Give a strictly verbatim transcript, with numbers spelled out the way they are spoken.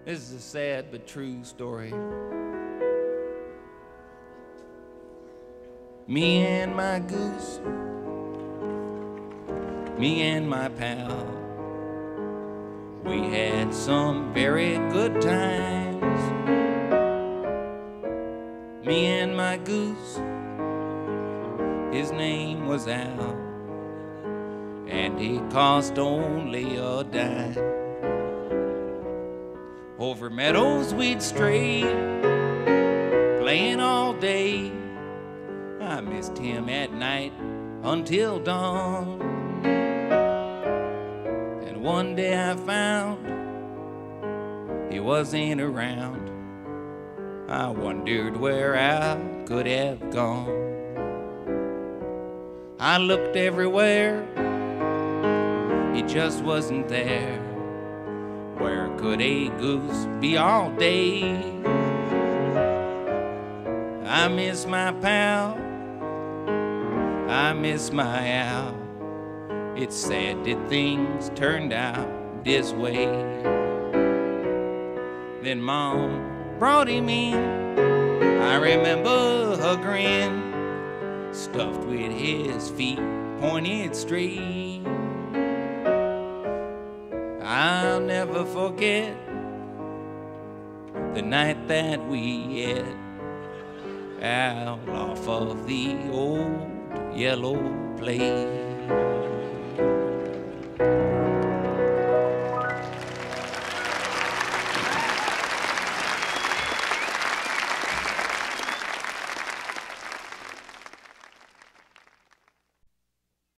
This is a sad but true story. Me and my goose, me and my pal, we had some very good times. Me and my goose, his name was Al, and he cost only a dime. Over meadows we'd stray, playing all day. I missed him at night until dawn. And one day I found he wasn't around. I wondered where I could have gone. I looked everywhere, he just wasn't there. Where could a goose be all day? I miss my pal, I miss my Al. It's sad that things turned out this way. Then Mom brought him in, I remember her grin, stuffed with his feet pointed straight. I'll never forget the night that we had out off of the old yellow plate.